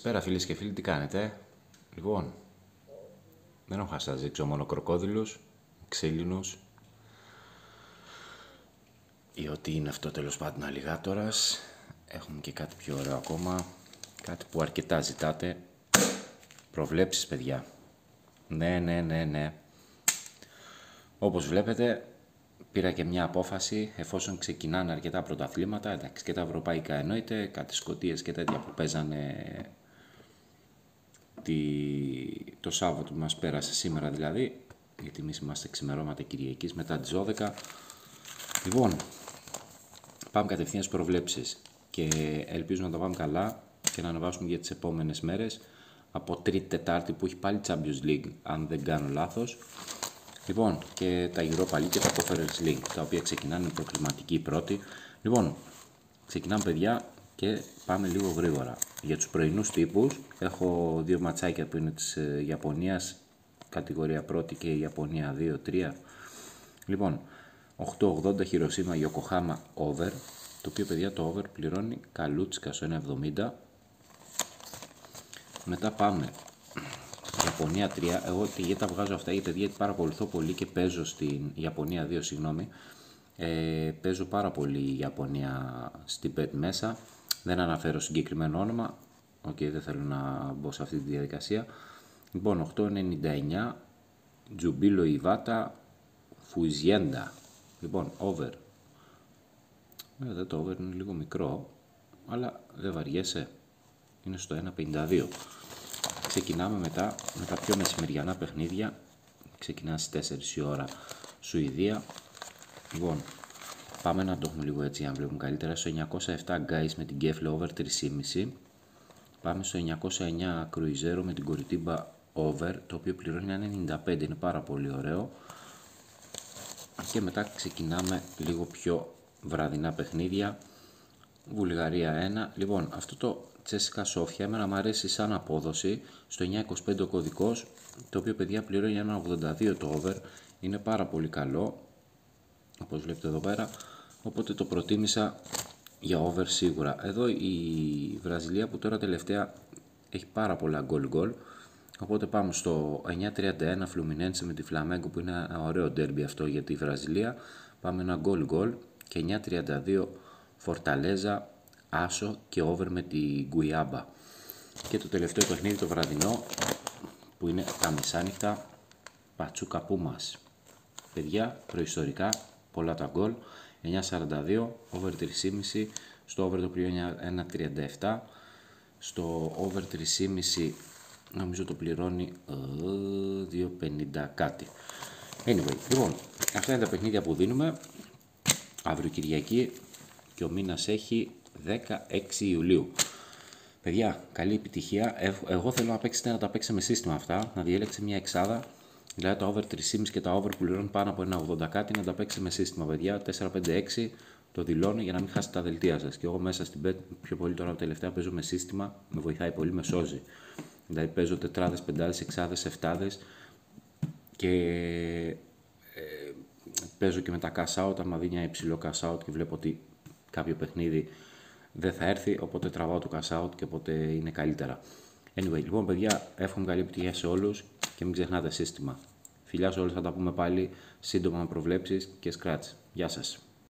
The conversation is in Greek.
Καλησπέρα φίλες και φίλοι, τι κάνετε? Λοιπόν, δεν έχω χάσει να δείξω μόνο κροκόδιλους, ξύλινους ή ό,τι είναι αυτό τέλος πάντων αλιγάτορας. Έχουμε και κάτι πιο ωραίο ακόμα, κάτι που αρκετά ζητάτε. Προβλέψεις, παιδιά. Ναι. Όπως βλέπετε, πήρα και μια απόφαση, εφόσον ξεκινάνε αρκετά πρωταθλήματα, εντάξει, και τα ευρωπαϊκά εννοείται, κάτι Σκωτίες και τέτοια που παίζανε το Σάββατο που μας πέρασε σήμερα δηλαδή, γιατί εμείς είμαστε ξημερώματα Κυριακής μετά τις 12. Λοιπόν, πάμε κατευθείαν στις προβλέψεις και ελπίζω να τα πάμε καλά και να ανεβάσουμε για τις επόμενες μέρες, από Τρίτη Τετάρτη που έχει πάλι Champions League, αν δεν κάνω λάθος. Λοιπόν, και τα Europa League και τα Conference League, τα οποία ξεκινάνε προκληματική πρώτη. Λοιπόν, ξεκινάμε παιδιά και πάμε λίγο γρήγορα. Για τους πρωινούς τύπους, έχω δύο ματσάκια που είναι της Ιαπωνίας, κατηγορία πρώτη και η Ιαπωνία 2-3. Λοιπόν, 8-80 Χιροσίμα Ιοκοχάμα over, το οποίο παιδιά το over πληρώνει καλούτσικα στο 1,70. Μετά πάμε Ιαπωνία 3, εγώ γιατί τα βγάζω αυτά γιατί παρακολουθώ πολύ και παίζω στην Ιαπωνία 2, συγγνώμη. Παίζω πάρα πολύ η Ιαπωνία στην bet μέσα, δεν αναφέρω συγκεκριμένο όνομα, δεν θέλω να μπω σε αυτή τη διαδικασία. Λοιπόν, 8,99 Τζουμπίλο Ιβάτα Φουιζιέντα. Λοιπόν, over. Το over είναι λίγο μικρό, αλλά δεν βαριέσαι, είναι στο 1,52. Ξεκινάμε μετά με τα πιο μεσημεριανά παιχνίδια. Ξεκινά στις 4 η ώρα Σουηδία. Λοιπόν, πάμε να το έχουμε λίγο έτσι για να βλέπουμε καλύτερα. Στο 907 Guys με την Κέφλε over 3,5. Πάμε στο 909 Κρουιζέρο με την Κοριτίμπα over, το οποίο πληρώνει 1,95, είναι πάρα πολύ ωραίο. Και μετά ξεκινάμε λίγο πιο βραδινά παιχνίδια. Βουλγαρία 1. Λοιπόν, αυτό το Τσέσικα Σόφια εμένα μου αρέσει σαν απόδοση, στο 9,25 ο κωδικός, το οποίο παιδιά πληρώνει 1,82 το over, είναι πάρα πολύ καλό, όπως βλέπετε εδώ πέρα, οπότε το προτίμησα για over σίγουρα. Εδώ η Βραζιλία που τώρα τελευταία έχει πάρα πολλά goal, οπότε πάμε στο 9,31 Φλουμινένσε με τη Φλαμέγκο, που είναι ένα ωραίο ντέρμπι αυτό για τη Βραζιλία, πάμε ένα goal και 9,32 Φορταλέζα άσο και over με τη Γκουιάμπα. Και το τελευταίο παιχνίδι το βραδινό που είναι τα μεσάνυχτα, Πατσούκα Πούμας. Παιδιά, προϊστορικά, πολλά τα γκολ, 9,42, over 3,5, στο over το πληρώνει 1,37, στο over 3,5 νομίζω το πληρώνει 2,50 κάτι. Anyway, λοιπόν, αυτά είναι τα παιχνίδια που δίνουμε αύριο Κυριακή και ο μήνας έχει 16 Ιουλίου. Παιδιά, καλή επιτυχία. Εγώ θέλω να παίξετε να τα παίξετε με σύστημα αυτά, να διέλεξε μια εξάδα, δηλαδή τα over 3,5 και τα over που πληρώνουν πάνω από 1,80 κάτι, να τα παίξετε με σύστημα, παιδιά. 4-5-6 το δηλώνω για να μην χάσετε τα δελτία σας. Και εγώ μέσα στην bet πιο πολύ τώρα τελευταία παίζω με σύστημα, με βοηθάει πολύ, με σώζει. Δηλαδή παίζω τετράδες, πεντάδες, εξάδες, εφτάδες και παίζω και με τα cash out, άμα δει ένα υψηλό cash out και βλέπω ότι κάποιο παιχνίδι δεν θα έρθει, οπότε τραβάω το cash out και οπότε είναι καλύτερα. Anyway, λοιπόν παιδιά, εύχομαι καλή επιτυχία σε όλους και μην ξεχνάτε σύστημα. Φιλιά σε όλους, θα τα πούμε πάλι σύντομα με προβλέψεις και scratch. Γεια σας.